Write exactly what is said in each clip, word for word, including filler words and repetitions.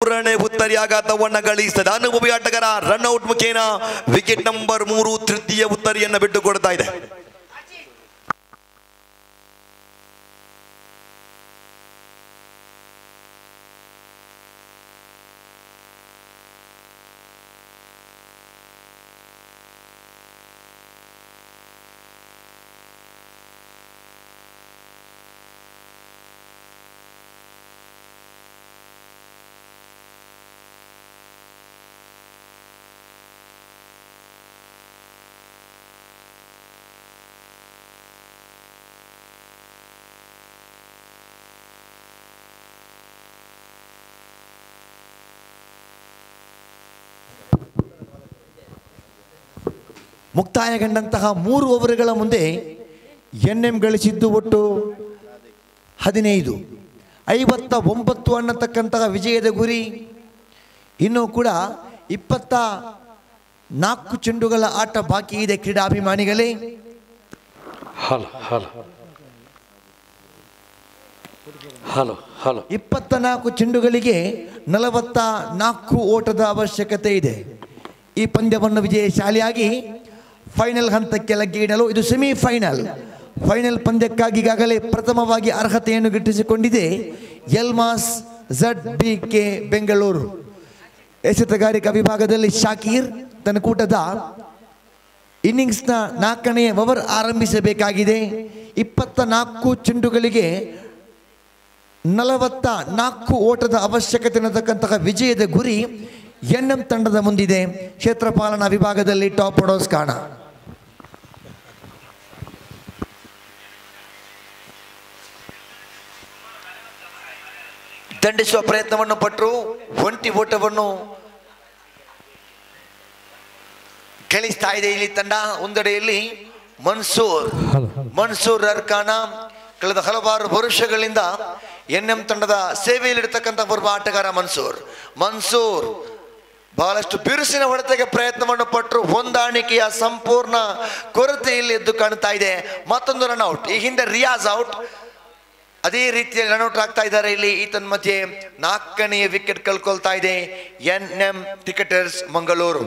ಮೂರನೇ ಉತ್ತರಿ ಆಘಾತವನ್ನ ಗಳಿಸ್ತದೆ. ಅನುಭವಿ ಆಟಗಾರ ರನ್ಔಟ್ ಮುಖೇನ ವಿಕೆಟ್ ನಂಬರ್ ಮೂರು ತೃತೀಯ ಉತ್ತರಿಯನ್ನ ಬಿಟ್ಟುಕೊಡ್ತಾ ಇದೆ. ಮುಕ್ತಾಯಗೊಂಡಂತಹ ಮೂರು ಓವರ್ಗಳ ಮುಂದೆ ಎನ್ ಎಂ ಗಳಿಸಿದ್ದು ಒಟ್ಟು ಹದಿನೈದು, ಐವತ್ತ ಒಂಬತ್ತು ಅನ್ನತಕ್ಕಂತಹ ವಿಜಯದ ಗುರಿ. ಇನ್ನೂ ಕೂಡ ಇಪ್ಪತ್ತ ನಾಲ್ಕು ಚೆಂಡುಗಳ ಆಟ ಬಾಕಿ ಇದೆ. ಕ್ರೀಡಾಭಿಮಾನಿಗಳೇ, ಹಲೋ ಹಲೋ ಹಲೋ ಹಲೋ ಇಪ್ಪತ್ತ ನಾಲ್ಕು ಚೆಂಡುಗಳಿಗೆ ನಲವತ್ತ ನಾಲ್ಕು ಓಟದ ಅವಶ್ಯಕತೆ ಇದೆ. ಈ ಪಂದ್ಯವನ್ನು ವಿಜಯಶಾಲಿಯಾಗಿ ಫೈನಲ್ ಹಂತಕ್ಕೆ ಲಗ್ಗೆ ಇಡಲು ಇದು ಸೆಮಿಫೈನಲ್. ಫೈನಲ್ ಪಂದ್ಯಕ್ಕಾಗಿ ಈಗಾಗಲೇ ಪ್ರಥಮವಾಗಿ ಅರ್ಹತೆಯನ್ನು ಗಿಟ್ಟಿಸಿಕೊಂಡಿದೆ Elmas Z B K Bengaluru. ಎಸೆತಗಾರಿಕಾ ವಿಭಾಗದಲ್ಲಿ ಶಾಕೀರ್ ತನ್ನ ಕೂಟದ ಇನ್ನಿಂಗ್ಸ್ನ ನಾಲ್ಕನೇ ಓವರ್ ಆರಂಭಿಸಬೇಕಾಗಿದೆ. ಇಪ್ಪತ್ತ ನಾಲ್ಕು ಚೆಂಡುಗಳಿಗೆ ನಲವತ್ತ ನಾಲ್ಕು ಓಟದ ಅವಶ್ಯಕತೆ ಅನ್ನತಕ್ಕಂತಹ ವಿಜಯದ ಗುರಿ ಎನ್ ಎಂ ತಂಡದ ಮುಂದಿದೆ. ಕ್ಷೇತ್ರಪಾಲನಾ ವಿಭಾಗದಲ್ಲಿ ಟಾಪ್ ಆರ್ಡರ್ಸ್ ಕಾಣ. ದಂಡಿಸುವ ಪ್ರಯತ್ನವನ್ನು ಪಟ್ಟರು, ಒಂಟಿ ಓಟವನ್ನು ಗಳಿಸ್ತಾ ಇದೆ ಇಲ್ಲಿ ತಂಡ. ಒಂದೆಡೆಯಲ್ಲಿ ಮನ್ಸೂರ್ ಮನ್ಸೂರ್ ಅರ್ಕಾನ ಕಳೆದ ಹಲವಾರು ವರ್ಷಗಳಿಂದ ಎನ್ ಎಂ ತಂಡದ ಸೇವೆಯಲ್ಲಿರ್ತಕ್ಕಂಥ ಒಬ್ಬ ಆಟಗಾರ ಮನ್ಸೂರ್. ಮನ್ಸೂರ್ ಬಹಳಷ್ಟು ಬಿರುಸಿನ ಹೊಡೆತಕ್ಕೆ ಪ್ರಯತ್ನವನ್ನು ಪಟ್ಟರು, ಹೊಂದಾಣಿಕೆಯ ಸಂಪೂರ್ಣ ಕೊರತೆಯಲ್ಲಿ ಎದ್ದು ಕಾಣ್ತಾ ಇದೆ. ಮತ್ತೊಂದು ರನ್ಔಟ್. ಈ ಹಿಂದೆ ರಿಯಾಜ್ ಔಟ್, ಅದೇ ರೀತಿಯಲ್ಲಿ ರನ್ಔಟ್ ಆಗ್ತಾ ಇದ್ದಾರೆ ಇಲ್ಲಿ. ಈತನ ಮಧ್ಯೆ ನಾಲ್ಕನೆಯ ವಿಕೆಟ್ ಕಳ್ಕೊಳ್ತಾ ಇದೆ N M cricketers Mangaluru.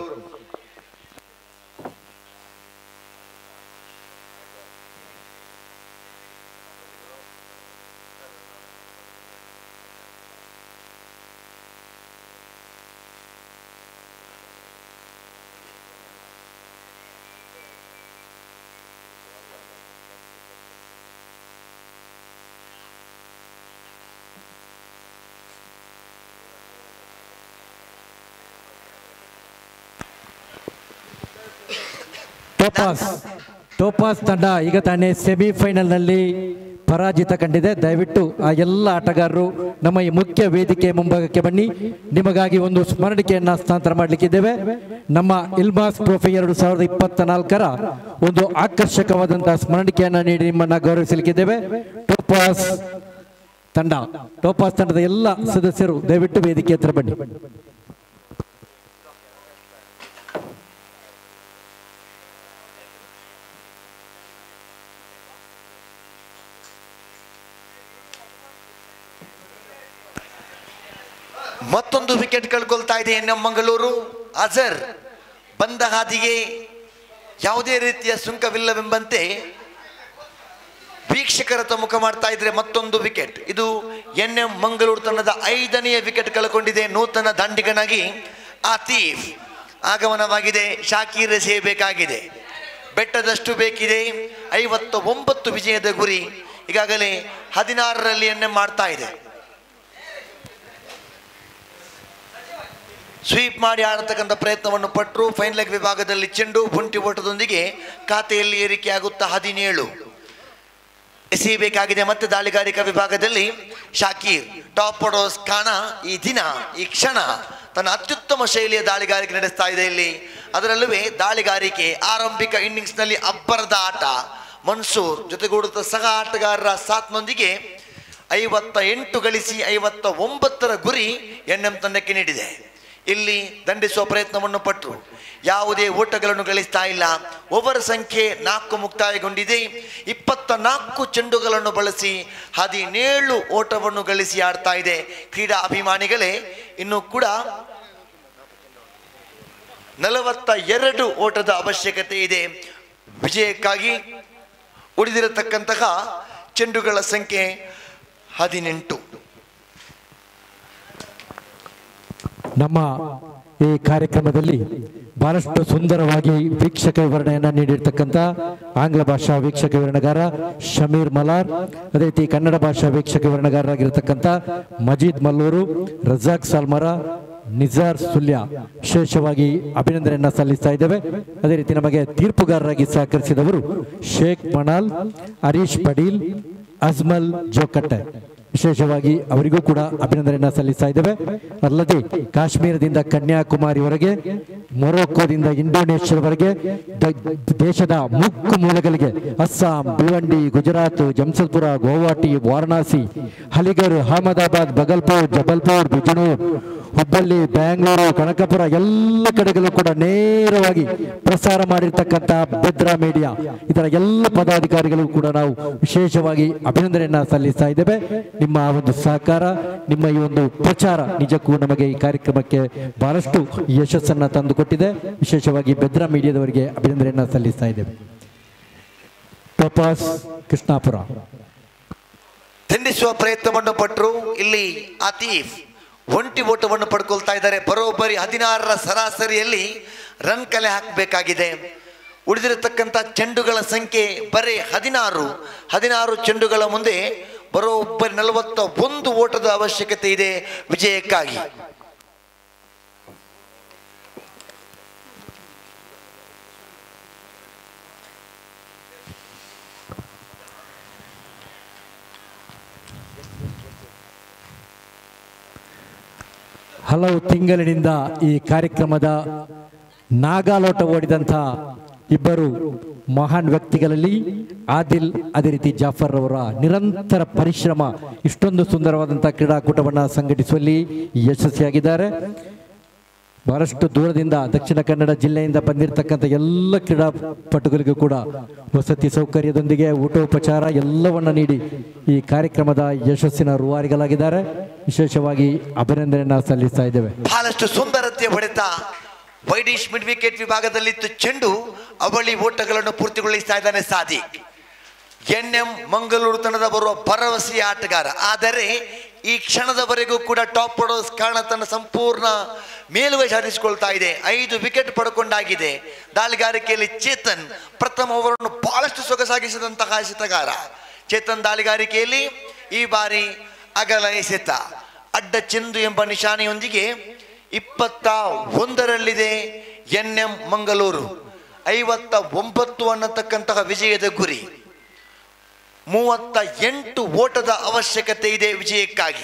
Topaz Topaz ತಂಡ ಈಗ ತಾನೇ ಸೆಮಿಫೈನಲ್ನಲ್ಲಿ ಪರಾಜಿತ ಕಂಡಿದೆ. ದಯವಿಟ್ಟು ಆ ಎಲ್ಲ ಆಟಗಾರರು ನಮ್ಮ ಈ ಮುಖ್ಯ ವೇದಿಕೆ ಮುಂಭಾಗಕ್ಕೆ ಬನ್ನಿ. ನಿಮಗಾಗಿ ಒಂದು ಸ್ಮರಣಿಕೆಯನ್ನು ಹಸ್ತಾಂತರ ಮಾಡಲಿಕ್ಕಿದ್ದೇವೆ. ನಮ್ಮ ಇಲ್ಮಾಸ್ ಟ್ರೋಫಿ ಎರಡು ಸಾವಿರದ ಇಪ್ಪತ್ತ ನಾಲ್ಕರ ಒಂದು ಆಕರ್ಷಕವಾದಂತಹ ಸ್ಮರಣಿಕೆಯನ್ನು ನೀಡಿ ನಿಮ್ಮನ್ನು ಗೌರವಿಸಲಿಕ್ಕಿದ್ದೇವೆ. ಟೋಪಾಸ್ ತಂಡ ಟೋಪಾಸ್ ತಂಡದ ಎಲ್ಲ ಸದಸ್ಯರು ದಯವಿಟ್ಟು ವೇದಿಕೆ ಹತ್ರ ಬನ್ನಿ. ಮತ್ತೊಂದು ವಿಕೆಟ್ ಕಳ್ಕೊಳ್ತಾ ಇದೆ ಎನ್ ಎಂ ಮಂಗಳೂರು. ಅಜರ್ ಬಂದ ಹಾದಿಗೆ ಯಾವುದೇ ರೀತಿಯ ಸುಂಕವಿಲ್ಲವೆಂಬಂತೆ ವೀಕ್ಷಕರತ್ತ ಮುಖ ಮಾಡ್ತಾ ಇದ್ರೆ ಮತ್ತೊಂದು ವಿಕೆಟ್. ಇದು ಎನ್ ಎಂ ಮಂಗಳೂರು ತಂಡದ ಐದನೆಯ ವಿಕೆಟ್ ಕಳ್ಕೊಂಡಿದೆ. ನೂತನ ದಾಂಡಿಗನಾಗಿ ಆತೀಫ್ ಆಗಮನವಾಗಿದೆ. ಶಾಕೀರ್ ಸೇಬೇಕಾಗಿದೆ, ಬೆಟ್ಟದಷ್ಟು ಬೇಕಿದೆ. ಐವತ್ತ ಒಂಬತ್ತು ವಿಜಯದ ಗುರಿ ಈಗಾಗಲೇ ಹದಿನಾರರಲ್ಲಿ ಎನ್ ಎಂ ಮಾಡ್ತಾ ಇದೆ. ಸ್ವೀಪ್ ಮಾಡಿ ಆಡತಕ್ಕಂಥ ಪ್ರಯತ್ನವನ್ನು ಪಟ್ಟರು. ಫೈನ್ ಲೆಗ್ ವಿಭಾಗದಲ್ಲಿ ಚೆಂಡು ಒಂಟಿ ಓಟದೊಂದಿಗೆ ಖಾತೆಯಲ್ಲಿ ಏರಿಕೆಯಾಗುತ್ತಾ ಹದಿನೇಳು ಎಸೆಯಬೇಕಾಗಿದೆ. ಮತ್ತೆ ದಾಳಿಗಾರಿಕಾ ವಿಭಾಗದಲ್ಲಿ ಶಾಕೀರ್ ಟಾಪ್ ಆರ್ಡರ್ಸ್ ಕಾಣ ಈ ದಿನ ಈ ಕ್ಷಣ ತನ್ನ ಅತ್ಯುತ್ತಮ ಶೈಲಿಯ ದಾಳಿಗಾರಿಕೆ ನಡೆಸ್ತಾ ಇದೆ ಇಲ್ಲಿ. ಅದರಲ್ಲೂ ದಾಳಿಗಾರಿಕೆ ಆರಂಭಿಕ ಇನ್ನಿಂಗ್ಸ್ ನಲ್ಲಿ ಅಬ್ಬರದ ಆಟ. ಮನ್ಸೂರ್ ಜೊತೆಗೂಡುತ್ತ ಸಹ ಆಟಗಾರರ ಸಾತ್ನೊಂದಿಗೆ ಐವತ್ತ ಎಂಟು ಗಳಿಸಿ ಐವತ್ತ ಒಂಬತ್ತರ ಗುರಿ ಎನ್ ಎಂ ತಂಡಕ್ಕೆ ನೀಡಿದೆ. ಇಲ್ಲಿ ದಂಡಿಸುವ ಪ್ರಯತ್ನವನ್ನು ಪಟ್ಟರು, ಯಾವುದೇ ಓಟಗಳನ್ನು ಗಳಿಸ್ತಾ ಇಲ್ಲ. ಓವರ್ ಸಂಖ್ಯೆ ನಾಲ್ಕು ಮುಕ್ತಾಯಗೊಂಡಿದೆ. ಇಪ್ಪತ್ತ ನಾಲ್ಕು ಚೆಂಡುಗಳನ್ನು ಬಳಸಿ ಹದಿನೇಳು ಓಟವನ್ನು ಗಳಿಸಿ ಆಡ್ತಾ ಇದೆ. ಕ್ರೀಡಾ ಅಭಿಮಾನಿಗಳೇ, ಇನ್ನು ಕೂಡ ನಲವತ್ತ ಎರಡು ಓಟದ ಅವಶ್ಯಕತೆ ಇದೆ ವಿಜಯಕ್ಕಾಗಿ. ಉಳಿದಿರತಕ್ಕಂತಹ ಚೆಂಡುಗಳ ಸಂಖ್ಯೆ ಹದಿನೆಂಟು. ನಮ್ಮ ಈ ಕಾರ್ಯಕ್ರಮದಲ್ಲಿ ಬಹಳಷ್ಟು ಸುಂದರವಾಗಿ ವೀಕ್ಷಕ ವಿವರಣೆಯನ್ನು ನೀಡಿರ್ತಕ್ಕಂಥ ಆಂಗ್ಲ ಭಾಷಾ ವೀಕ್ಷಕ ವಿವರಣೆಗಾರ ಶಮೀರ್ ಮಲಾರ್, ಅದೇ ರೀತಿ ಕನ್ನಡ ಭಾಷಾ ವೀಕ್ಷಕ ವಿವರಣೆಗಾರರಾಗಿರ್ತಕ್ಕಂಥ ಮಜೀದ್ ಮಲ್ಲೂರು, ರಜಾಕ್ ಸಾಲ್ಮರ, ನಿಜಾರ್ ಸುಲ್ಯ ವಿಶೇಷವಾಗಿ ಅಭಿನಂದನೆಯನ್ನ ಸಲ್ಲಿಸ್ತಾ ಇದ್ದೇವೆ. ಅದೇ ರೀತಿ ನಮಗೆ ತೀರ್ಪುಗಾರರಾಗಿ ಸಹಕರಿಸಿದವರು ಶೇಖ್ ಮಣಾಲ್, ಹರೀಶ್ ಪಡೀಲ್, ಅಜ್ಮಲ್ ಜೋಕಟ್ಟೆ, ವಿಶೇಷವಾಗಿ ಅವರಿಗೂ ಕೂಡ ಅಭಿನಂದನೆಯನ್ನ ಸಲ್ಲಿಸ್ತಾ ಇದ್ದೇವೆ. ಅಲ್ಲದೆ ಕಾಶ್ಮೀರದಿಂದ ಕನ್ಯಾಕುಮಾರಿವರೆಗೆ, ಮೊರೊಕ್ಕೋದಿಂದ ಇಂಡೋನೇಷ್ಯಾವರೆಗೆ ದೇಶದ ಮುಕ್ಕು ಮೂಲಗಳಿಗೆ ಅಸ್ಸಾಂ, ಭಿವಂಡಿ, ಗುಜರಾತ್, ಜಮ್ಸಲ್ಪುರ, ಗುವಾಹಟಿ, ವಾರಣಾಸಿ, ಅಲಿಗಢ್, ಅಹಮದಾಬಾದ್, ಬಗಲ್ಪುರ್, ಜಬಲ್ಪುರ್, ಬಿಜನೂರ್, ಹುಬ್ಬಳ್ಳಿ, ಬ್ಯಾಂಗ್ಳೂರು, ಕನಕಪುರ ಎಲ್ಲ ಕಡೆಗಳು ಕೂಡ ನೇರವಾಗಿ ಪ್ರಸಾರ ಮಾಡಿರ್ತಕ್ಕಂಥ ಬೆದ್ರಾ ಮೀಡಿಯಾ ಇದರ ಎಲ್ಲ ಪದಾಧಿಕಾರಿಗಳು ಕೂಡ ನಾವು ವಿಶೇಷವಾಗಿ ಅಭಿನಂದನೆಯನ್ನ ಸಲ್ಲಿಸ್ತಾ ಇದ್ದೇವೆ. ನಿಮ್ಮ ಒಂದು ಸಹಕಾರ, ನಿಮ್ಮ ಈ ಒಂದು ಪ್ರಚಾರ ನಿಜಕ್ಕೂ ನಮಗೆ ಈ ಕಾರ್ಯಕ್ರಮಕ್ಕೆ ಬಹಳಷ್ಟು ಯಶಸ್ಸನ್ನ ತಂದುಕೊಟ್ಟಿದೆ. ವಿಶೇಷವಾಗಿ ಬೆದ್ರಾ ಮೀಡಿಯಾದವರಿಗೆ ಅಭಿನಂದನೆಯನ್ನ ಸಲ್ಲಿಸ್ತಾ ಇದ್ದೇವೆ. ಟೋಪಾಸ್ ಕೃಷ್ಣಾಪುರ ದಂಡಿಸುವ ಪ್ರಯತ್ನವನ್ನು ಪಟ್ಟರು. ಇಲ್ಲಿ ಆತೀಫ್ ಒಂಟಿ ಓಟವನ್ನು ಪಡ್ಕೊಳ್ತಾ ಇದ್ದಾರೆ. ಬರೋಬ್ಬರಿ ಹದಿನಾರರ ಸರಾಸರಿಯಲ್ಲಿ ರನ್ ಕಲೆ ಹಾಕಬೇಕಾಗಿದೆ. ಉಳಿದಿರತಕ್ಕಂಥ ಚೆಂಡುಗಳ ಸಂಖ್ಯೆ ಬರೀ ಹದಿನಾರು. ಹದಿನಾರು ಚೆಂಡುಗಳ ಮುಂದೆ ಬರೋಬ್ಬರಿ ನಲವತ್ತ ಒಂದು ಓಟದ ಅವಶ್ಯಕತೆ ಇದೆ ವಿಜಯಕ್ಕಾಗಿ. ಹಲವು ತಿಂಗಳಿನಿಂದ ಈ ಕಾರ್ಯಕ್ರಮದ ನಾಗಾಲೋಟ ಓಡಿದಂಥ ಇಬ್ಬರು ಮಹಾನ್ ವ್ಯಕ್ತಿಗಳಲ್ಲಿ ಆದಿಲ್, ಅದೇ ರೀತಿ ಜಾಫರ್ ಅವರ ನಿರಂತರ ಪರಿಶ್ರಮ ಇಷ್ಟೊಂದು ಸುಂದರವಾದಂಥ ಕ್ರೀಡಾಕೂಟವನ್ನು ಸಂಘಟಿಸುವಲ್ಲಿ ಯಶಸ್ವಿಯಾಗಿದ್ದಾರೆ. ಬಹಳಷ್ಟು ದೂರದಿಂದ ದಕ್ಷಿಣ ಕನ್ನಡ ಜಿಲ್ಲೆಯಿಂದ ಬಂದಿರತಕ್ಕಂಥ ಎಲ್ಲ ಕ್ರೀಡಾಪಟುಗಳಿಗೂ ಕೂಡ ವಸತಿ ಸೌಕರ್ಯದೊಂದಿಗೆ ಊಟೋಪಚಾರ ಎಲ್ಲವನ್ನ ನೀಡಿ ಈ ಕಾರ್ಯಕ್ರಮದ ಯಶಸ್ಸಿನ ರೂವಾರಿಗಳಾಗಿದ್ದಾರೆ. ವಿಶೇಷವಾಗಿ ಅಭಿನಂದನೆಯನ್ನ ಸಲ್ಲಿಸ್ತಾ ಇದ್ದೇವೆ. ಬಹಳಷ್ಟು ಸುಂದರತೆಯ ಹೊಡೆತ ವೈಡಿಶ್ ಮಿಡ್ ವಿಕೆಟ್ ವಿಭಾಗದಲ್ಲಿತ್ತು ಚೆಂಡು. ಅವಳಿ ಓಟಗಳನ್ನು ಪೂರ್ತಿಗೊಳಿಸ್ತಾ ಇದ್ದಾನೆ ಸಾದಿಕ್. ಎನ್ ಎಂ ಮಂಗಳೂರು ತಂಡದ ಬರುವ ಭರವಸೆಯ ಆಟಗಾರ. ಆದರೆ ಈ ಕ್ಷಣದವರೆಗೂ ಕೂಡ ಟಾಪ್ ಆರ್ಡರ್ಸ್ ಕಾರಣ ತನ್ನ ಸಂಪೂರ್ಣ ಮೇಲುಗೈ ಸಾಧಿಸಿಕೊಳ್ತಾ ಇದೆ. ಐದು ವಿಕೆಟ್ ಪಡ್ಕೊಂಡಾಗಿದೆ. ದಾಳಿಗಾರಿಕೆಯಲ್ಲಿ ಚೇತನ್ ಪ್ರಥಮ ಓವರನ್ನು ಬಹಳಷ್ಟು ಸೊಗಸಾಗಿಸಿದಂತಹ ಎಸೆತಗಾರ. ಚೇತನ್ ದಾಳಿಗಾರಿಕೆಯಲ್ಲಿ ಈ ಬಾರಿ ಅಗಲ ಎಸೆತ, ಅಡ್ಡ ಚೆಂಡು ಎಂಬ ನಿಶಾನೆಯೊಂದಿಗೆ ಇಪ್ಪತ್ತ ಒಂದರಲ್ಲಿದೆ ಎನ್ ಎಂ ಮಂಗಳೂರು. ಐವತ್ತ ಒಂಬತ್ತು ಅನ್ನತಕ್ಕಂತಹ ವಿಜಯದ ಗುರಿ. ಮೂವತ್ತ ಎಂಟು ಓಟದ ಅವಶ್ಯಕತೆ ಇದೆ ವಿಜಯಕ್ಕಾಗಿ.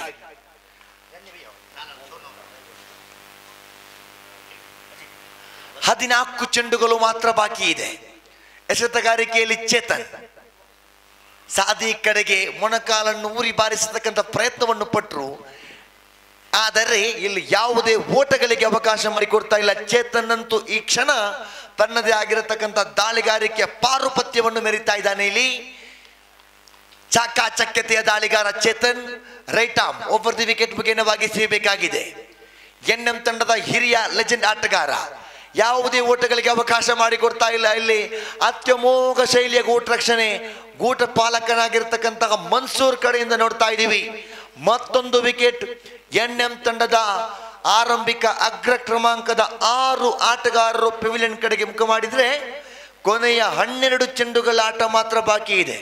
ಹದಿನಾಲ್ಕು ಚೆಂಡುಗಳು ಮಾತ್ರ ಬಾಕಿ ಇದೆ. ಎಸೆತಗಾರಿಕೆಯಲ್ಲಿ ಚೇತನ್ ಸಾದಿಕ್ ಕಡೆಗೆ ಮೊಣಕಾಲನ್ನು ಊರಿ ಬಾರಿಸತಕ್ಕಂಥ ಪ್ರಯತ್ನವನ್ನು ಪಟ್ಟರು. ಆದರೆ ಇಲ್ಲಿ ಯಾವುದೇ ಓಟಗಳಿಗೆ ಅವಕಾಶ ಮಾಡಿಕೊಡ್ತಾ ಇಲ್ಲ. ಚೇತನ್ ಅಂತೂ ಈ ಕ್ಷಣ ತನ್ನದೇ ಆಗಿರತಕ್ಕಂಥ ದಾಳಿಗಾರಿಕೆಯ ಪಾರುಪತ್ಯವನ್ನು ಮೆರಿತಾ ಇದ್ದಾನೆ. ಇಲ್ಲಿ ಚಾಕಾಚಕ್ಯತೆಯ ದಾಳಿಗಾರ Chetan. Right arm over the wicket ಮುಖೇನವಾಗಿ ಸೇರಬೇಕಾಗಿದೆ. ಎನ್ ಎಂ ತಂಡದ ಹಿರಿಯ ಲೆಜೆಂಡ್ ಆಟಗಾರ. ಯಾವುದೇ ಓಟಗಳಿಗೆ ಅವಕಾಶ ಮಾಡಿಕೊಡ್ತಾ ಇಲ್ಲ. ಇಲ್ಲಿ ಅತ್ಯಮೋಘ ಶೈಲಿಯ ಗೂಟ ರಕ್ಷಣೆ, ಗೂಟ ಪಾಲಕನಾಗಿರ್ತಕ್ಕಂತಹ ಮನ್ಸೂರ್ ಕಡೆಯಿಂದ ನೋಡ್ತಾ ಇದ್ದೀವಿ. ಮತ್ತೊಂದು ವಿಕೆಟ್. ಎನ್ ಎಂ ತಂಡದ ಆರಂಭಿಕ ಅಗ್ರ ಕ್ರಮಾಂಕದ ಆರು ಆಟಗಾರರು ಪೆವಿಲಿಯನ್ ಕಡೆಗೆ ಮುಖ ಮಾಡಿದ್ರೆ ಕೊನೆಯ ಹನ್ನೆರಡು ಚೆಂಡುಗಳ ಆಟ ಮಾತ್ರ ಬಾಕಿ ಇದೆ.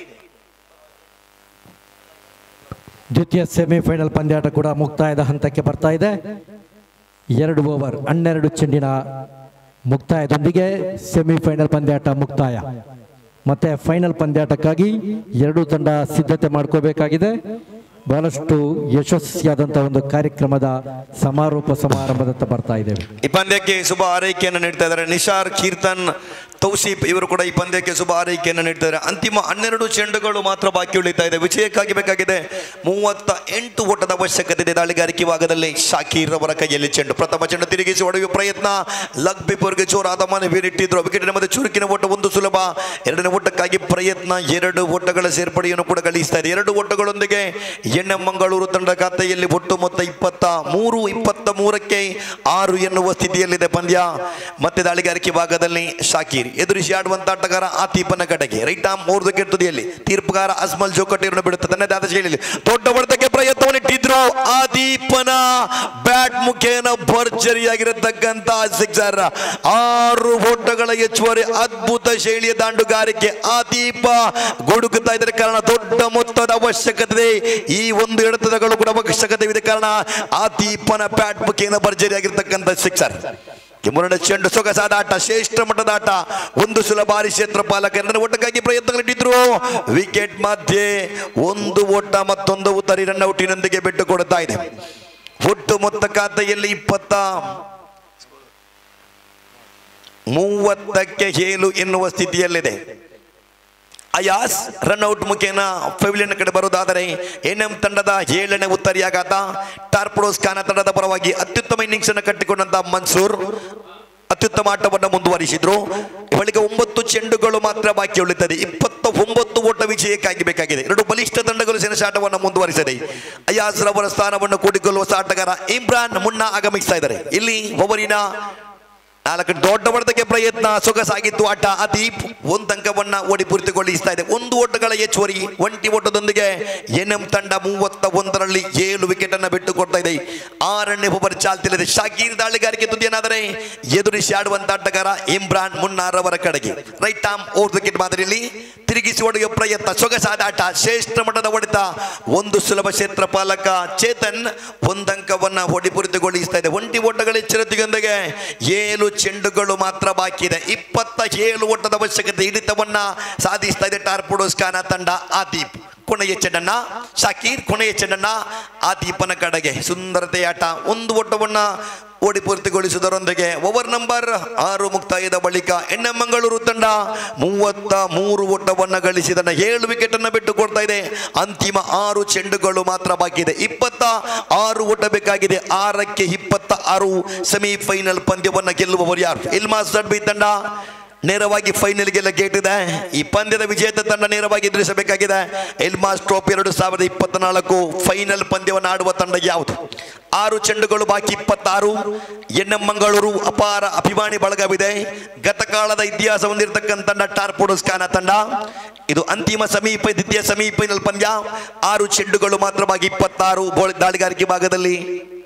ದ್ವಿತೀಯ ಸೆಮಿಫೈನಲ್ ಪಂದ್ಯಾಟ ಕೂಡ ಮುಕ್ತಾಯದ ಹಂತಕ್ಕೆ ಬರ್ತಾ ಇದೆ. ಎರಡು ಓವರ್ ಹನ್ನೆರಡು ಚೆಂಡಿನ ಮುಕ್ತಾಯದೊಂದಿಗೆ ಸೆಮಿಫೈನಲ್ ಪಂದ್ಯಾಟ ಮುಕ್ತಾಯ. ಮತ್ತೆ ಫೈನಲ್ ಪಂದ್ಯಾಟಕ್ಕಾಗಿ ಎರಡೂ ತಂಡ ಸಿದ್ಧತೆ ಮಾಡ್ಕೋಬೇಕಾಗಿದೆ. ಬಹಳಷ್ಟು ಯಶಸ್ವಿಯಾದಂತಹ ಒಂದು ಕಾರ್ಯಕ್ರಮದ ಸಮಾರೋಪ ಸಮಾರಂಭದತ್ತ ಬರ್ತಾ ಇದ್ದೇವೆ. ಈ ಪಂದ್ಯಕ್ಕೆ ಶುಭ ಆರೈಕೆಯನ್ನು ನೀಡ್ತಾ ಇದ್ದಾರೆ ನಿಶಾರ್, ಕೀರ್ತನ್, ತೌಸೀಫ್ ಇವರು ಕೂಡ ಈ ಪಂದ್ಯಕ್ಕೆ ಶುಭ ಹಾರೈಕೆಯನ್ನು ನೀಡ್ತಾರೆ. ಅಂತಿಮ ಹನ್ನೆರಡು ಚೆಂಡುಗಳು ಮಾತ್ರ ಬಾಕಿ ಉಳಿತಾ ಇದೆ. ವಿಜಯಕ್ಕಾಗಿ ಬೇಕಾಗಿದೆ ಮೂವತ್ತ ಎಂಟು ಓಟದ ಅವಶ್ಯಕತೆ ಇದೆ. ದಾಳಿಗಾರಿಕೆ ಭಾಗದಲ್ಲಿ ಶಾಕೀರ್ ಅವರ ಕೈಯಲ್ಲಿ ಚೆಂಡು. ಪ್ರಥಮ ಚೆಂಡು ತಿರುಗಿಸಿ ಹೊಡೆಯುವ ಪ್ರಯತ್ನ. ಲಗ್ ಬಿಫೋರ್ಗೆ ಜೋರಾದ ಮನೆ ಬೀರಿಟ್ಟಿದ್ರು. ವಿಕೆಟಿನ ಮಧ್ಯೆ ಚುರುಕಿನ ಓಟ ಒಂದು ಸುಲಭ. ಎರಡನೇ ಓಟಕ್ಕಾಗಿ ಪ್ರಯತ್ನ. ಎರಡು ಓಟಗಳ ಸೇರ್ಪಡೆಯನ್ನು ಕೂಡ ಗಳಿಸ್ತಾ ಇದೆ. ಎರಡು ಓಟಗಳೊಂದಿಗೆ ಎನ್ ಎಂ ಮಂಗಳೂರು ತಂಡ ಖಾತೆಯಲ್ಲಿ ಒಟ್ಟು ಮೊತ್ತ ಇಪ್ಪತ್ತ ಮೂರು ಇಪ್ಪತ್ತ ಮೂರಕ್ಕೆ ಆರು ಎನ್ನುವ ಸ್ಥಿತಿಯಲ್ಲಿದೆ ಪಂದ್ಯ. ಮತ್ತೆ ದಾಳಿಗಾರಿಕೆ ಭಾಗದಲ್ಲಿ ಶಾಕೀರ್ ಎದುರಿಸಿ ಆಡುವಂತ ಆಟಗಾರ ಆತೀಪನ ಕಡೆಗೆ ರೈಟ್ ಆರ್ಮ್ ಮೂರು ವಿಕೆಟ್ ತುದಿಯಲ್ಲಿ ತೀರ್ಪುಗಾರ ಅಸ್ಮಲ್ ಜೋಕಟ್ಟಿಯನ್ನು ಬಿಡುತ್ತೆ. ತನ್ನದಾದ ಶೈಲಿಯಲ್ಲಿ ದೊಡ್ಡ ಹೊಡೆತಕ್ಕೆ ಪ್ರಯತ್ನವನ್ನಿಟ್ಟಿದ್ರು. ಆದೀಪನ ಬ್ಯಾಟ್ ಮುಖೇನ ಭರ್ಜರಿಯಾಗಿರತಕ್ಕಂತ ಸಿಕ್ಸರ್. ಆರು ಓಟಗಳ ಹೆಚ್ಚುವರಿ ಅದ್ಭುತ ಶೈಲಿಯ ದಾಂಡುಗಾರಿಕೆ. ಆದೀಪ ಗುಡುಗುತ್ತಾ ಇದರ ಕಾರಣ ದೊಡ್ಡ ಮೊತ್ತದ ಅವಶ್ಯಕತೆ. ಈ ಒಂದು ಎಳೆತಗಳು ಕೂಡ ಅವಶ್ಯಕತೆ ಇದೆ ಕಾರಣ ಆದೀಪನ ಬ್ಯಾಟ್ ಮುಖೇನ ಭರ್ಜರಿಯಾಗಿರ್ತಕ್ಕಂಥ ಸಿಕ್ಸರ್. ಮೂರನೇ ಚೆಂಡು ಸೊಗಸಾದ ಆಟ, ಶ್ರೇಷ್ಠ ಮಟ್ಟದ ಆಟ. ಒಂದು ಸುಲಭ ಬಾರಿ ಕ್ಷೇತ್ರ ಪಾಲಕ ಎರಡನೇ ಓಟಕ್ಕಾಗಿ ಪ್ರಯತ್ನಗಳಿಟ್ಟಿದ್ರು. ವಿಕೆಟ್ ಮಧ್ಯೆ ಒಂದು ಓಟ ಮತ್ತೊಂದು ಉತ್ತರಿ ರನ್ ಔಟಿನೊಂದಿಗೆ ಬಿಟ್ಟು ಕೊಡುತ್ತಾ ಇದೆ. ಒಟ್ಟು ಮೊತ್ತ ಖಾತೆಯಲ್ಲಿ ಇಪ್ಪತ್ತ ಮೂವತ್ತಕ್ಕೆ ಏಳು ಎನ್ನುವ ಸ್ಥಿತಿಯಲ್ಲಿದೆ. ಅಯಾಸ್ ರನ್ಔಟ್ ಮುಖೇನ ಪೆವಿಲಿಯನ್ ಕಡೆ ಬರುವುದಾದರೆ ಎನ್ ಎಂ ತಂಡದ ಏಳನೇ ಉತ್ತರಿಯಾಘಾತ. ಟಾರ್ಪಡೋಸ್ ಖಾನ ತಂಡದ ಪರವಾಗಿ ಅತ್ಯುತ್ತಮ ಇನ್ನಿಂಗ್ಸ್ ಅನ್ನು ಕಟ್ಟಿಕೊಂಡಂತ ಮನ್ಸೂರ್ ಅತ್ಯುತ್ತಮ ಆಟವನ್ನು ಮುಂದುವರಿಸಿದ್ರು. ಬಳಿಕ ಒಂಬತ್ತು ಚೆಂಡುಗಳು ಮಾತ್ರ ಬಾಕಿ ಉಳಿತದೆ. ಇಪ್ಪತ್ತ ಒಂಬತ್ತು ಓಟ ವಿಜಯಕ್ಕಾಗಿ ಬೇಕಾಗಿದೆ. ಎರಡು ಬಲಿಷ್ಠ ತಂಡಗಳು ಸೆಣಸಾಟವನ್ನು ಮುಂದುವರಿಸಿದೆ. ಅಯಾಸ್ ರವರ ಸ್ಥಾನವನ್ನು ಕೂಡಿಕೊಳ್ಳುವ ಆಟಗಾರ ಇಮ್ರಾನ್ ಮುನ್ನಾ ಆಗಮಿಸ್ತಾ ಇದ್ದಾರೆ. ಇಲ್ಲಿ ಓವರಿನ ನಾಲ್ಕು ದೊಡ್ಡ ಹೊಡೆತಕ್ಕೆ ಪ್ರಯತ್ನ. ಸೊಗಸಾಗಿತ್ತು ಆಟ. ಅದೀಪ್ ಒಂದು ಅಂಕವನ್ನ ಓಡಿ ಪೂರ್ತಿಗೊಳಿಸ್ತಾ ಇದೆ. ಒಂದು ಓಟಗಳ ಹೆಚ್ಚುವರಿ ಒಂಟಿ ಓಟದೊಂದಿಗೆ ಎನ್ ಎಂ ತಂಡ ಮೂವತ್ತ ಒಂದರಲ್ಲಿ ಏಳು ವಿಕೆಟ್ ಅನ್ನು ಬಿಟ್ಟು ಕೊಡ್ತಾ ಇದೆ. ಆರನೇ ಓವರ್ ಚಾಲ್ತಿಯಲ್ಲಿದೆ. ಶಾಕೀರ್ ದಾಳಿಗಾರಿಕೆ ತುದಿಯನ್ನಾದರೆ ಎದುರಿಸಿ ಆಡುವಂತ ಆಟಗಾರ ಇಮ್ರಾನ್ ಮುನ್ನಾರ್ ಅವರ ಕಡೆಗೆ ರೈಟ್ ಆರ್ಮ್ ಓವರ್ ವಿಕೆಟ್ ಮಾದರಿಯಲ್ಲಿ ತಿರುಗಿಸಿ ಹೊಡೆಯುವ ಪ್ರಯತ್ನ. ಸೊಗಸಾದ ಆಟ, ಶ್ರೇಷ್ಠ ಮಟ್ಟದ ಹೊಡೆತ. ಒಂದು ಸುಲಭ ಕ್ಷೇತ್ರ ಪಾಲಕ ಚೇತನ್ ಒಂದಂಕವನ್ನ ಹೊಡಿ ಪೂರ್ತಿಗೊಳಿಸ್ತಾ ಇದೆ. ಒಂಟಿ ಓಟಗಳ ಎಚ್ಚರಿಕೆಯೊಂದಿಗೆ ಏಳು ಚೆಂಡುಗಳು ಮಾತ್ರ ಬಾಕಿ ಇದೆ. ಇಪ್ಪತ್ತ ಏಳು ಓಟದ ಅವಶ್ಯಕತೆ. ಹಿಡಿತವನ್ನ ಸಾಧಿಸ್ತಾ ಇದೆ ಟಾರ್ಪಡೋಸ್ ಖಾನ ತಂಡ. ಆದೀಪ್ ಕೊನೆಯ ಚೆಂಡನ್ನ ಶಾಕೀರ್ ಕೊನೆಯ ಚೆಂಡನ್ನ ಆದೀಪನ ಕಡೆಗೆ. ಸುಂದರತೆಯ ಆಟ. ಒಂದು ಓಟವನ್ನ ಓಡಿ ಪೂರ್ತಿಗೊಳಿಸುವುದರೊಂದಿಗೆ ಓವರ್ ನಂಬರ್ ಆರು ಮುಕ್ತಾಯದ ಬಳಿಕ ಎನ್ ಎಂ ಮಂಗಳೂರು ತಂಡ ಮೂವತ್ತ ಮೂರು ಓಟವನ್ನು ಗಳಿಸಿದನ್ನ ಏಳು ವಿಕೆಟ್ ಅನ್ನು ಬಿಟ್ಟು ಕೊಡ್ತಾ ಇದೆ. ಅಂತಿಮ ಆರು ಚೆಂಡುಗಳು ಮಾತ್ರ ಬಾಕಿ ಇದೆ. ಇಪ್ಪತ್ತ ಆರು ಓಟ ಬೇಕಾಗಿದೆ. ಆರಕ್ಕೆ ಇಪ್ಪತ್ತ ಆರು ಸೆಮಿಫೈನಲ್ ಪಂದ್ಯವನ್ನ ಗೆಲ್ಲುವವರು ಯಾರು? ಇಲ್ಮಾಸ್ ದಡ್ಬಿ ತಂಡ ನೇರವಾಗಿ ಫೈನಲ್ಗೆಲ್ಲ ಗೇಟ್ ಇದೆ. ಈ ಪಂದ್ಯದ ವಿಜೇತ ತಂಡ ನೇರವಾಗಿ ಎದುರಿಸಬೇಕಾಗಿದೆ. ಇಲ್ಮಾಸ್ ಟ್ರೋಫಿ ಎರಡು ಸಾವಿರದ ಇಪ್ಪತ್ತ ನಾಲ್ಕು ಫೈನಲ್ ಪಂದ್ಯವನ್ನು ಆಡುವ ತಂಡ ಯಾವುದು? ಆರು ಚೆಂಡುಗಳು ಬಾಕಿ, ಇಪ್ಪತ್ತಾರು. ಎನ್ ಎಂ ಮಂಗಳೂರು ಅಪಾರ ಅಭಿಮಾನಿ ಬಳಗವಿದೆ. ಗತಕಾಲದ ಇತಿಹಾಸ ಹೊಂದಿರತಕ್ಕಂಥ ತಂಡ ಟಾರ್ಪಡೋಸ್ ಖಾನ ತಂಡ. ಇದು ಅಂತಿಮ ಸಮೀಪ ದ್ವಿತೀಯ ಸೆಮಿಫೈನಲ್ ಪಂದ್ಯ. ಆರು ಚೆಂಡುಗಳು ಮಾತ್ರ ಬಾಕಿ, ಇಪ್ಪತ್ತಾರು. ದಾಳಿಗಾರಿಕೆ ಭಾಗದಲ್ಲಿ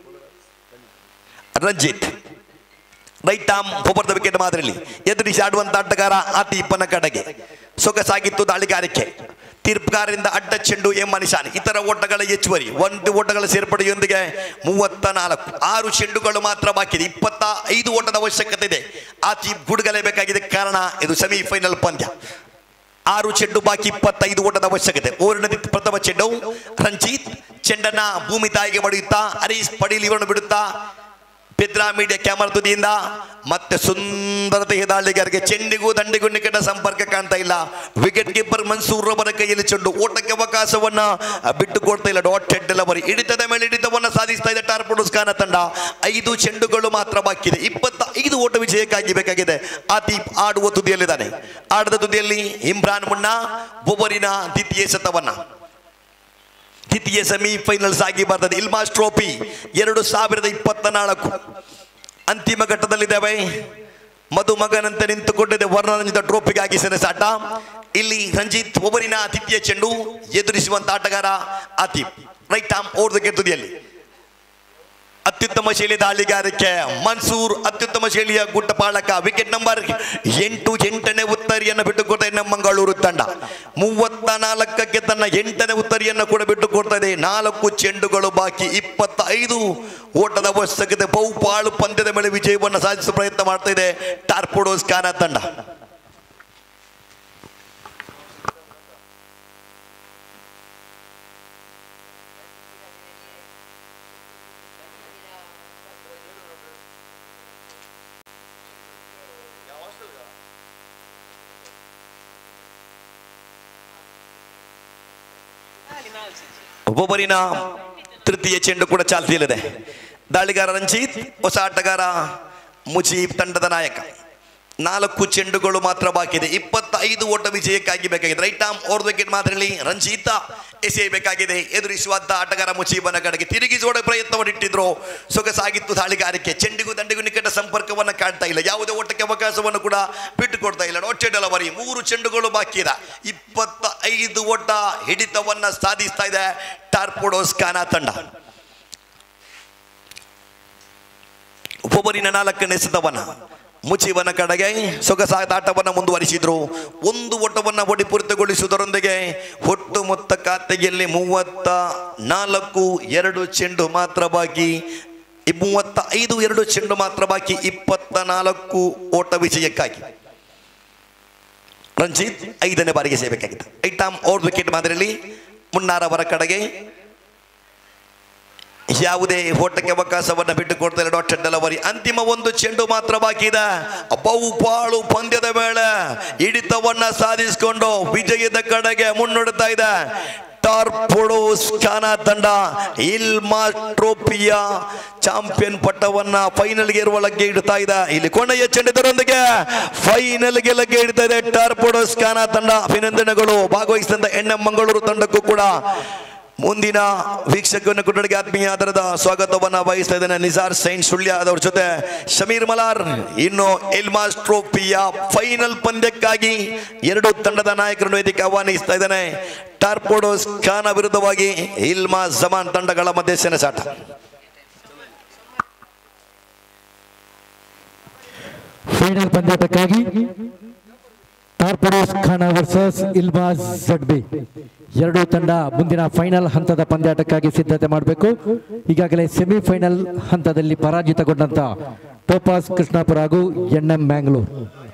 ರಂಜಿತ್ ರೈಟ್ ಆರ್ಮ್ ಒಬ್ಬರದ ವಿಕೆಟ್ ಮಾದರಿಯಲ್ಲಿ ಎದುರಿಸಿ ಆಡುವಂತ ಆಟಗಾರ ಆತೀಪನ ಕಡೆಗೆ. ಸೊಗಸಾಗಿತ್ತು ದಾಳಿಗಾರಿಕೆ. ತೀರ್ಪುಗಾರರಿಂದ ಅಡ್ಡ ಚೆಂಡು ಎಂ ನಿಶಾನ್. ಇತರ ಓಟಗಳ ಹೆಚ್ಚುವರಿ ಒಂದು ಓಟಗಳ ಸೇರ್ಪಡೆಯೊಂದಿಗೆ ಮೂವತ್ತ ನಾಲ್ಕು. ಆರು ಚೆಂಡುಗಳು ಮಾತ್ರ ಬಾಕಿ ಇದೆ. ಇಪ್ಪತ್ತ ಐದು ಓಟದ ಅವಶ್ಯಕತೆ ಇದೆ. ಆತೀಪ್ ಗುಡುಗಲೇಬೇಕಾಗಿದೆ ಕಾರಣ ಇದು ಸೆಮಿಫೈನಲ್ ಪಂದ್ಯ. ಆರು ಚೆಂಡು ಬಾಕಿ, ಇಪ್ಪತ್ತೈದು ಓಟದ ಅವಶ್ಯಕತೆ. ಓವರ್ನ ಪ್ರಥಮ ಚೆಂಡು ರಂಜಿತ್ ಚೆಂಡನ್ನ ಭೂಮಿ ತಾಯಿಗೆ ಬಡಿಯುತ್ತಾ ಹರೀಶ್ ಪಡೀಲ್ ಇವರನ್ನು ಬಿಡುತ್ತಾ ಪೆದ್ರಾ ಮೀಡಿಯಾ ಕ್ಯಾಮರಾ ತುದಿಯಿಂದ ಮತ್ತೆ ಸುಂದರತೆಯ ದಾಳಿಗಾರಿಗೆ. ಚೆಂಡಿಗೂ ದಂಡಿಗೂ ನಿಕಟ ಸಂಪರ್ಕ ಕಾಣ್ತಾ ಇಲ್ಲ. ವಿಕೆಟ್ ಕೀಪರ್ ಮನ್ಸೂರ್ ಅವರ ಕೈಯಲ್ಲಿ ಚೆಂಡು. ಓಟಕ್ಕೆ ಅವಕಾಶವನ್ನ ಬಿಟ್ಟು ಕೊಡ್ತಾ ಇಲ್ಲ. Dot head delivery. ಹಿಡಿತದ ಮೇಲೆ ಹಿಡಿತವನ್ನ ಸಾಧಿಸ್ತಾ ಇದೆ ಟಾರ್ಪಡೋಸ್ ಖಾನ ತಂಡ. ಐದು ಚೆಂಡುಗಳು ಮಾತ್ರ ಬಾಕಿ ಇದೆ. ಇಪ್ಪತ್ತ ಐದು ಓಟ ವಿಜಯಕ್ಕಾಗಿ ಬೇಕಾಗಿದೆ. ಆತೀಪ್ ಆಡುವ ತುದಿಯಲ್ಲಿದ್ದಾನೆ. ಆಡದ ತುದಿಯಲ್ಲಿ ಇಮ್ರಾನ್ ಮುನ್ನಾ ಬೊಬರಿನ ದ್ವಿತೀಯ ಶತವನ್ನ. ದ್ವಿತೀಯ ಸೆಮಿಫೈನಲ್ಸ್ ಆಗಿ ಬರ್ತದೆ. ಇಲ್ಮಾಸ್ ಟ್ರೋಫಿ ಎರಡು ಸಾವಿರದ ಇಪ್ಪತ್ತ ನಾಲ್ಕು ಅಂತಿಮ ಘಟ್ಟದಲ್ಲಿದ್ದಾವೆ. ಮಧುಮಗನಂತೆ ನಿಂತುಕೊಂಡಿದೆ ವರ್ಣರಂಜಿತ ಟ್ರೋಫಿಗಾಗಿ ಸೆಣಸಾಟ. ಇಲ್ಲಿ ರಂಜಿತ್ ಒಬ್ಬರಿನ ದ್ವಿತೀಯ ಚೆಂಡು ಎದುರಿಸುವಂತ ಆಟಗಾರ Atif right arm over the wicket ತುದಿಯಲ್ಲಿ. ಅತ್ಯುತ್ತಮ ಶೈಲಿಯ ದಾಳಿಗಾರಿಕೆ ಮನ್ಸೂರ್ ಅತ್ಯುತ್ತಮ ಶೈಲಿಯ ಗುಟ್ಟಪಾಳಕ. ವಿಕೆಟ್ ನಂಬರ್ ಎಂಟು ಎಂಟನೇ ಉತ್ತರಿಯನ್ನು ಬಿಟ್ಟುಕೊಡ್ತಾ ಇದೆ ನಮ್ಮ ಮಂಗಳೂರು ತಂಡ. ಮೂವತ್ತ ನಾಲ್ಕಕ್ಕೆ ತನ್ನ ಎಂಟನೇ ಉತ್ತರಿಯನ್ನು ಕೂಡ ಬಿಟ್ಟುಕೊಡ್ತಾ ಇದೆ. ನಾಲ್ಕು ಚೆಂಡುಗಳು ಬಾಕಿ, ಇಪ್ಪತ್ತ ಐದು ಓಟದ ಅವಶ್ಯಕತೆ. ಬಹುಪಾಳು ಪಂದ್ಯದ ಮೇಲೆ ವಿಜಯವನ್ನು ಸಾಧಿಸುವ ಪ್ರಯತ್ನ ಮಾಡ್ತಾ ಇದೆ ಟಾರ್ಪಡೋಸ್ ಖಾನ ತಂಡ. ಒಬ್ಬೊಬ್ಬರಿನ ತೃತೀಯ ಚೆಂಡು ಕೂಡ ಚಾಲ್ತಿಯಲ್ಲಿದೆ. ದಾಳಿಗಾರ ರಂಜಿತ್, ಹೊಸ ಆಟಗಾರ ಮುಜೀಬ್ ತಂಡದ ನಾಯಕ. ನಾಲ್ಕು ಚೆಂಡುಗಳು ಮಾತ್ರ ಬಾಕಿ ಇದೆ. ಇಪ್ಪತ್ತೈದು ಓಟ ವಿಜಯಕ್ಕಾಗಿ ಬೇಕಾಗಿದೆ. ರೈಟ್ ಆರ್ಮ್ ಓವರ್ ವಿಕೆಟ್ ಮಾತ್ರದಲ್ಲಿ ರಂಜಿತ ಎಸೆಯಬೇಕಾಗಿದೆ. ಎದುರಿಸುವಂತ ಆಟಗಾರ ಮುಜೀಬನ ಕಡೆಗೆ ತಿರುಗಿಸೋಡ ಪ್ರಯತ್ನವನ್ನಿಟ್ಟಿದ್ರು. ಸೊಗಸಾಗಿತ್ತು ದಾಳಿಗಾರಿಕೆ. ಚೆಂಡಿಗೂ ದಂಡಿಗೂ ನಿಕಟ ಸಂಪರ್ಕವನ್ನ ಕಾಣ್ತಾ ಇಲ್ಲ. ಯಾವುದೇ ಓಟಕ್ಕೆ ಅವಕಾಶವನ್ನು ಕೂಡ ಬಿಟ್ಟುಕೊಡ್ತಾ ಇಲ್ಲ. Dot delivery. ಮೂರು ಚೆಂಡುಗಳು ಬಾಕಿ ಇದೆ. ಇಪ್ಪತ್ತ ಐದು ಓಟ ಹಿಡಿತವನ್ನ ಸಾಧಿಸ್ತಾ ಇದೆ ಟಾರ್ಪೋಡೋಸ್ ಖಾನಾ ತಂಡ. ಒಬ್ಬೊಬ್ಬರಿನ ನಾಲ್ಕನೇ ಸತವನ್ನ ಮುಜೀಬನ ಕಡೆಗೆ ಸೊಗಸಾದ ಆಟವನ್ನು ಮುಂದುವರಿಸಿದ್ರು. ಒಂದು ಓಟವನ್ನು ಹೊಡಿ ಪೂರ್ತಿಗೊಳಿಸುವುದರೊಂದಿಗೆ ಒಟ್ಟು ಮೊತ್ತ ಖಾತೆಯಲ್ಲಿ ಮೂವತ್ತ ನಾಲ್ಕು ಎರಡು ಚೆಂಡು ಮಾತ್ರ ಬಾಕಿ. ಮೂವತ್ತ ಐದು ಎರಡು ಚೆಂಡು ಮಾತ್ರ ಬಾಕಿ. ಇಪ್ಪತ್ತ ನಾಲ್ಕು ಓಟ ವಿಜಯಕ್ಕಾಗಿ ರಂಜಿತ್ ಐದನೇ ಬಾರಿಗೆ ಸೇಬೇಕಾಗಿತ್ತು. ರೈಟ್ ಆರ್ಮ್ ಓವರ್ ವಿಕೆಟ್ ಮಾದರಿಯಲ್ಲಿ ಮುನ್ನಾರವರ ಕಡೆಗೆ ಯಾವುದೇ ಓಟಕ್ಕೆ ಅವಕಾಶವನ್ನು ಬಿಟ್ಟುಕೊಡ್ತಾರೆ ಡಾಟ್ ಡೆಲಿವರಿ. ಅಂತಿಮ ಒಂದು ಚೆಂಡು ಮಾತ್ರ ಬಾಕಿ ಇದೆ. ಬಹುಪಾಳು ಪಂದ್ಯದ ವೇಳೆ ಹಿಡಿತವನ್ನ ಸಾಧಿಸಿಕೊಂಡು ವಿಜಯದ ಕಡೆಗೆ ಮುನ್ನಡೆತಾ ಇದೆ ಟಾರ್ಪೋಡೋಸ್ ಖಾನಾ ತಂಡ. ಇಲ್ಮಾ ಟ್ರೋಫಿಯ ಚಾಂಪಿಯನ್ ಪಟ್ಟವನ್ನ ಫೈನಲ್ಗೆ ಇರುವ ಲಗ್ಗೆ ಇಡ್ತಾ ಇದೆ. ಇಲ್ಲಿ ಕೊನೆಯ ಚೆಂಡಿದರೊಂದಿಗೆ ಫೈನಲ್ಗೆ ಲಗ್ಗೆ ಇಡ್ತಾ ಇದೆ ಟಾರ್ಪೋಡೋಸ್ ಖಾನಾ ತಂಡ. ಅಭಿನಂದನೆಗಳು ಭಾಗವಹಿಸಿದಂತ ಎನ್ ಎಂ ಮಂಗಳೂರು ತಂಡಕ್ಕೂ ಕೂಡ. ಮುಂದಿನ ವೀಕ್ಷಕನ ಕೊಠಡಿಗೆ ಆತ್ಮೀಯ ಆಧಾರದ ಸ್ವಾಗತವನ್ನ ವಹಿಸ್ತಾ ಇದ್ದೇನೆ ನಿಸಾರ್ ಸೈನ್ ಸುಳ್ಯ ಅದರ ಜೊತೆ ಶಮೀರ್ ಮಲಾರ್. ಇನ್ನು ಇಲ್ಮಾಸ್ ಟ್ರೋಫಿಯ ಫೈನಲ್ ಪಂದ್ಯಕ್ಕಾಗಿ ಎರಡು ತಂಡದ ನಾಯಕರನ್ನು ವೇದಿಕೆ ಆಹ್ವಾನಿಸ್ತಾ ಇದ್ದೇನೆ. ಟಾರ್ಪೋಡೋಸ್ ಖಾನಾ ವಿರುದ್ಧವಾಗಿ ಇಲ್ಮಾ ಜಮಾನ್ ತಂಡಗಳ ಮಧ್ಯೆ ಸೆಣಸಾಟ. ಫೈನಲ್ ಪಂದ್ಯಾಟಕ್ಕಾಗಿ ಟಾರ್ಪೋಡೋಸ್ ಖಾನಾ ವರ್ಸಸ್ ಇಲ್ಮಾ ಝಡ್ಬಿ ಎರಡೂ ತಂಡ ಮುಂದಿನ ಫೈನಲ್ ಹಂತದ ಪಂದ್ಯಾಟಕ್ಕಾಗಿ ಸಿದ್ಧತೆ ಮಾಡಬೇಕು. ಈಗಾಗಲೇ ಸೆಮಿಫೈನಲ್ ಹಂತದಲ್ಲಿ ಪರಾಜಿತಗೊಂಡಂತ ಟೋಪಾಸ್ ಕೃಷ್ಣಾಪುರ ಹಾಗೂ ಎನ್ ಎಂ ಮ್ಯಾಂಗ್ಳೂರ್